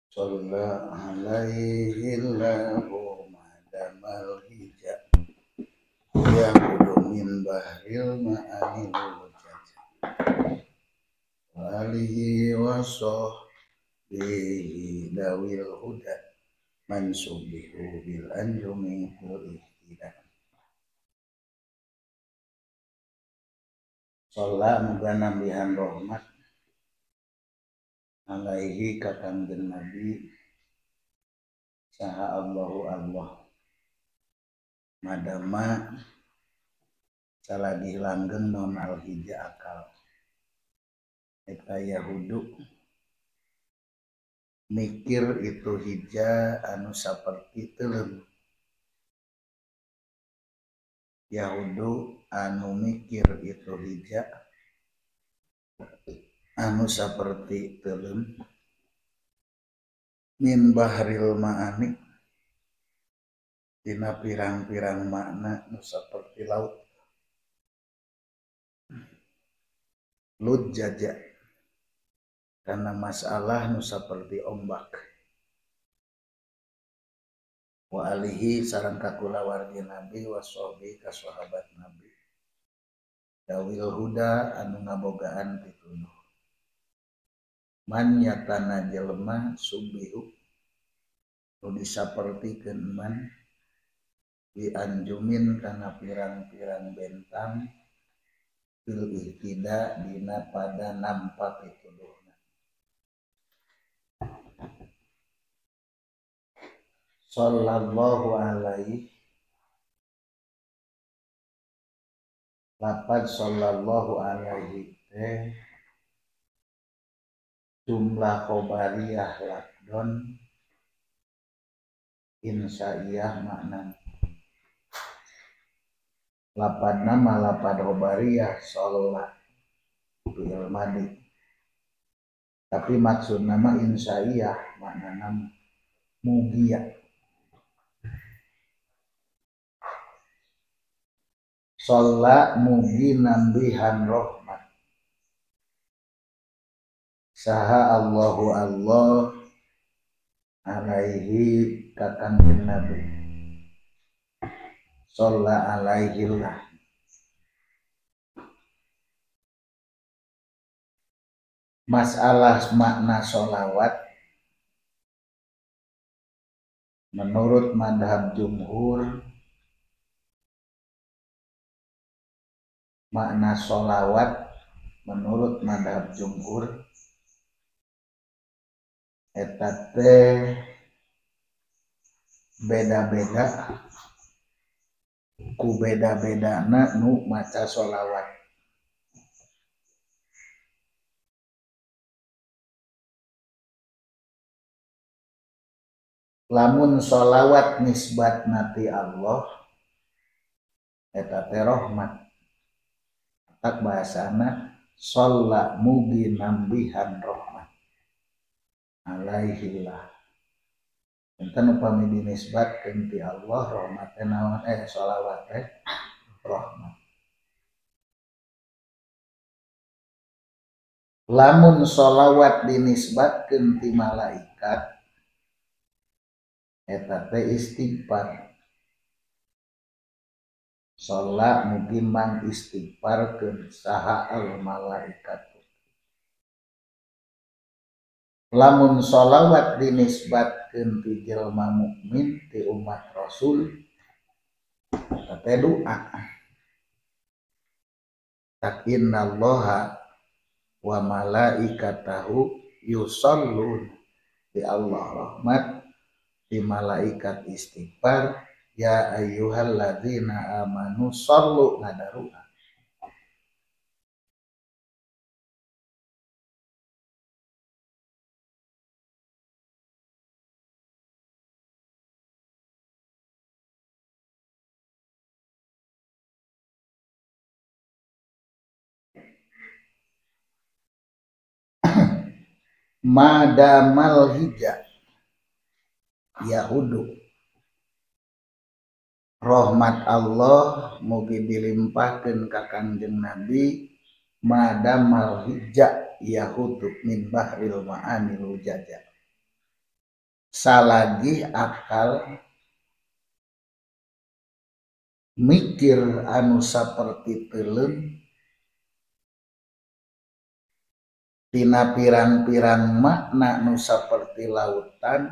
Shalla alaihi lahu madamal hijab yahudu min bahril ma'anil wujaj wa alihi wa sahbihi dawil huda mansubihu bil anjumi wal ihtidah. Shalla muga nambihan rahmat alaihi ka kanjeng Nabi saha Allahu Allah madama salagi langgeng non al-hija akal eta yahudu mikir itu hija anu saperti teuleum. Yahudu anu mikir itu hija anu saperti teuleum min bahril ma'ani dina pirang-pirang makna nu saperti laut jaja karena masalah nu saperti ombak wa alihi sareng kakulawargi Nabi wa sahbi ka sahabat Nabi dawil huda anu ngabogaan pituduh man yatana jelema subihu nu disapertikeun man di anjumin kana pirang-pirang bentang fil ihtida dina pada nampak pituduhna. Sallallahu alaihi lapad sallallahu alaihi teh jumlah khobariyah lakdon insaiyah makna lapad nama lapad khobariyah sholat fi'il madi tapi maksud nama insaiyah makna nama mugia. Sholat mugi nambihan rahmat saha Allahu Allah alaihi ka kanjeng Nabi sholla alaihi lah masalah makna sholawat menurut madhab jumhur makna sholawat menurut madhab jumhur eta teh beda-beda ku beda-bedana nu maca sholawat. Lamun sholawat nisbat nati Allah eta teh rahmat tak bahasana sholla mugi nambihan rahmat alaihi lah enten upami dinisbatkeun ti Allah rahmat teh naon sholawat teh rahmat. Lamun sholawat dinisbatkeun ti malaikat eta teh istighfar. Sholat mugi mang istighfar keun saha al malaikat. Lamun sholawat dinisbatkeun ti jelema mukmin ti umat Rasul eta teh doa. Innallaha wa malaikatahu yushollun di Allah rahmat di malaikat istighfar ya ayyuhalladzina amanu shollu ngadaruan. Madamal hija yahudu rahmat Allah mugi dilimpahkeun ka Kangjeng Nabi madamal hija yahudu min bahril ma'anil jaja salagi akal mikir anu saperti teuleum tina pirang-pirang makna nu saperti lautan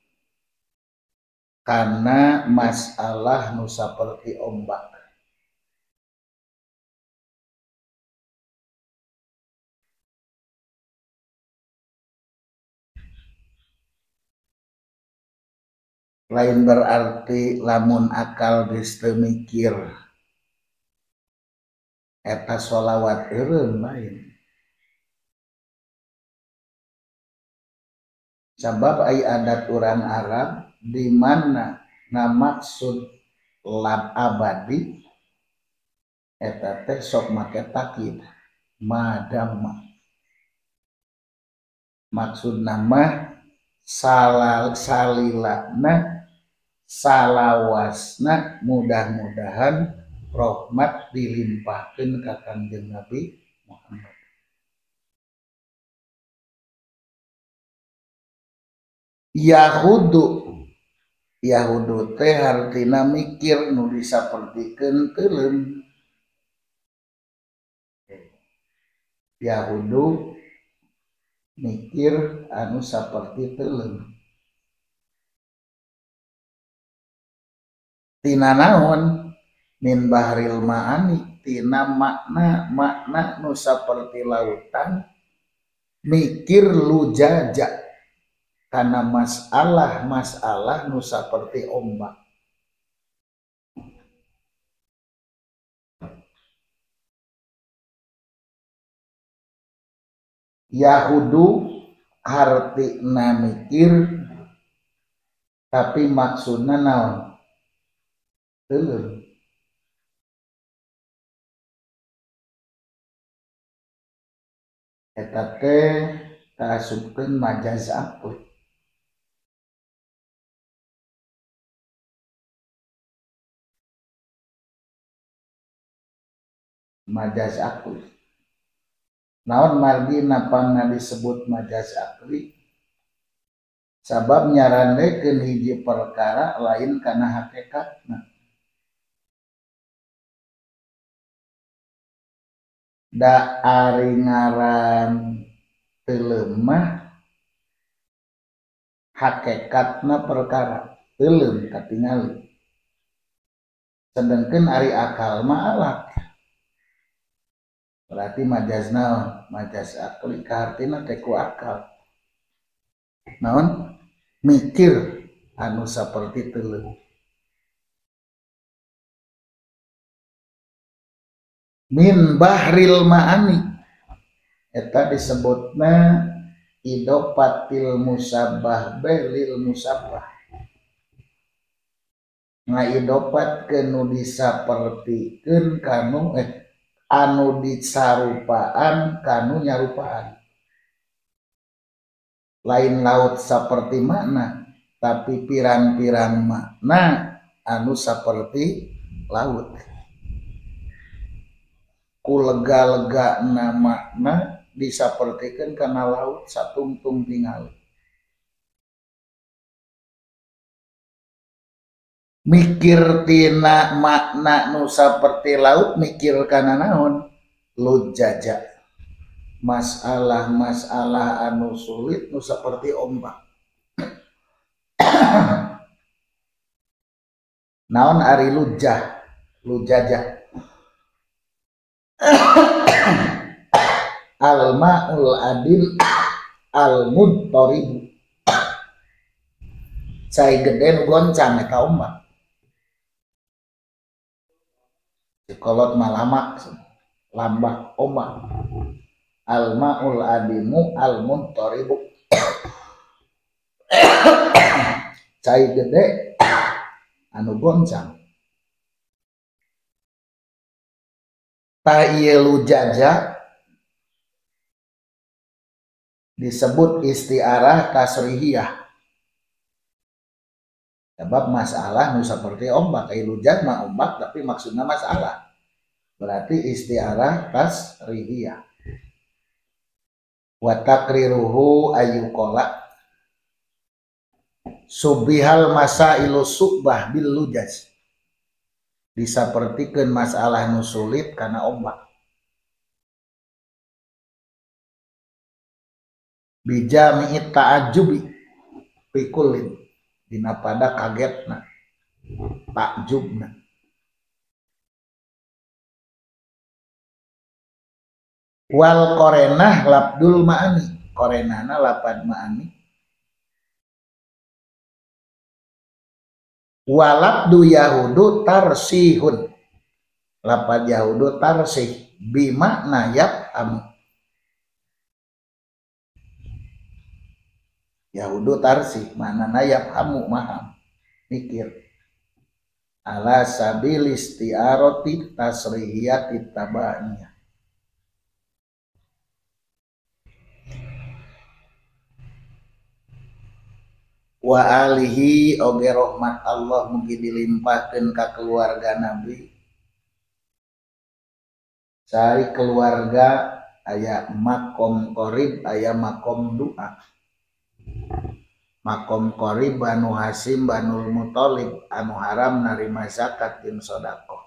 kana masalah nu saperti ombak. Lain berarti lamun akal geus teu mikir eta sholawat eureun lain. Sabab ai adat urang Arab di mana ngamaksud lam abadi eta teh sok make takkid madamma. Maksudna mah salilana salawasna mudah-mudahan rahmat dilimpahkeun ka Kanjeng Nabi Muhammad. Yahudu teh artina mikir nu disapertikeun teuleum. Yahudu mikir anu saperti teuleum. Tina naon min bahril ma'ani tina makna nu saperti lautan mikir lujaja kana masalah nu saperti ombak. Yahudu hartina mikir tapi maksudna naon teuleum. Eta teh kaasupkeun majaz aqli. Majaz aqli. Naon margi napangna disebut majaz aqli? Sabab nyarandekeun hiji perkara lain kana hakikatna. Da ari ngaran teuleum mah hakikatna perkara teuleum katingali. Sedengkeun ari akal mah alat. Berarti majaz naon? Majaz aqli kahartina teh ku akal. Naon? Mikir anu saperti teuleum. Min bahril ma'ani eta disebutna idopatil musabbah belil musabbah. Ngaidopatkeun nu disapertikeun kanu anu disarupaan kanu nyarupaan. Lain laut saperti makna tapi pirang-pirang makna anu saperti laut. Kulega-legana makna disapertikeun kana laut satungtung tingali. Mikir tina makna nu saperti laut mikir kana naon? Lujaja. Masalah anu sulit nu saperti ombak. Naon ari lujaja? Al-ma'ul adil al-mudtarib. Cai gede nu goncang eta ombak. Sikolot malamak lambak ombak. Al-ma'ul adimu al-mudtarib. Cai gede anu goncang. Ta ieu lujaja disebut istiarah tasrihiyah. Sebab masalah nu saperti ombak, lujat mah ombak tapi maksudna masalah. Berarti istiarah tasrihiyah. Wa taqriruhu ayyuqala subihal masailu subah bil lujas, disapertikeun masalah nu sulit kana ombak. Bijami'it ta'ajubi pikulin dina pada kagetna takjubna. Wal korenah labdul ma'ani, korenana lapad ma'ani. Walabdu yahudu tarsihun, lapad yahudu tarsih bimakna yafhamu. Yahudu tarsih maknana yafhamu maham, mikir. Ala sabil istiaroti tasrihiyati tabaniyah. Wa alihi oge rahmat Allah mugi dilimpahkeun ka keluarga Nabi. Sari keluarga aya makom qorib, aya makom doa. Makom qorib Banu Hasim Banul Muthalib anu haram narima zakat jeung sedekah.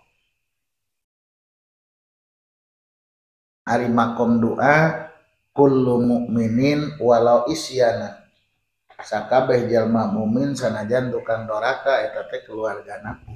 Ari makom doa kullu mukminin walau isyana, sakabeh jalma mukmin sanajan tukang doraka eta teh keluarga Nabi.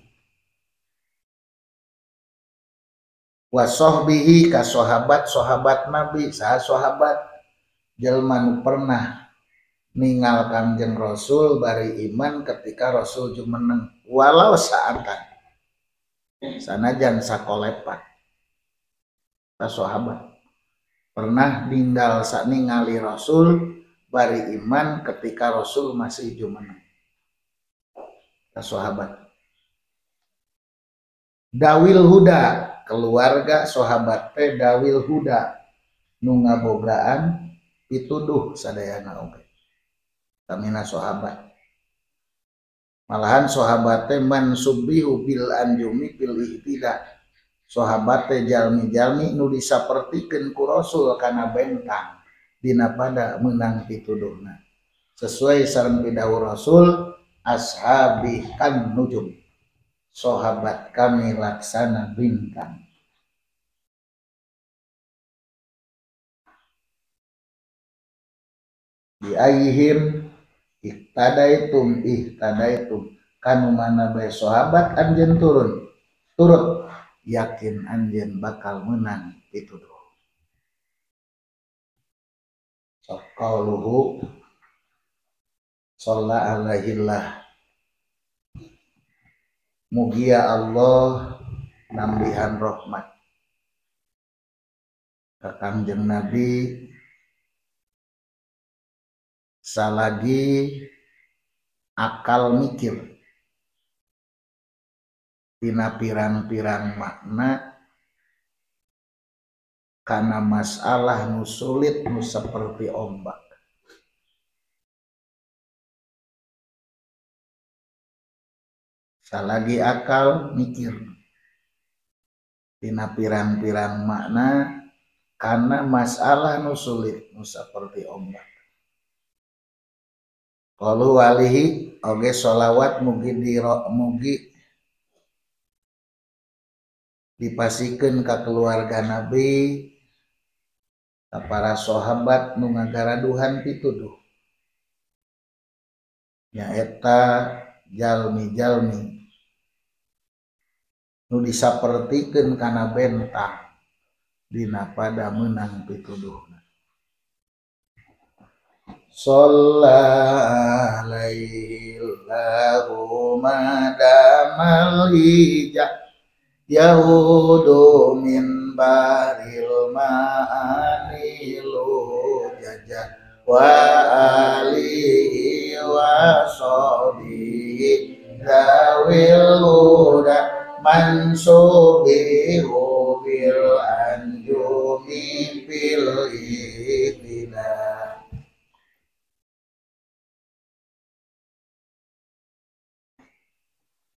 Wa sahbihi ka sahabat Nabi, saha sahabat jalma nu pernah ningal Kangjeng Rasul bari iman ketika Rasul jumeneng walau saatan sanajan sakolepat. Sahabat pernah ningali Rasul bari iman ketika Rasul masih jumeneng. Sahabat Dawil Huda, keluarga sahabat teh Dawil Huda nu ngabogaan pituduh sadayana oge. Tamina sahabat. Malahan sahabat teh mansubbihu bil anjumi bil ihtida. Sahabat teh jalmi-jalmi nu disapertikeun ku Rasul kana bentang dina pada meunang pituduhna. Sesuai sareng pidawuh Rasul, ashabi kan nujum. Sahabat kami laksana bintang. Bi ayyihim ihtadaitum kanu mana bae sahabat anjeun turut yakin anjeun bakal menang pituduh. Qauluhu shalla alaihillah, mugia Allah nambihan rahmat ka Kangjeng Nabi salagi akal mikir tina pirang-pirang makna kana masalah nu sulit nu saperti ombak. Salagi akal mikir tina pirang-pirang makna kana masalah nu sulit nu saperti ombak. Qalu walihi oge sholawat mugi dipasikeun ka keluarga Nabi, ka para sahabat nu ngagaraduhan pituduh. Nyaeta jalmi-jalmi nu disapertikeun kana bentang dina pada meunang pituduhna. Shalla alaihi lahu madamal hijab yahudu min baril ma'anilu jajah wa alihi wa sahbihi dawil huda mansubihu bil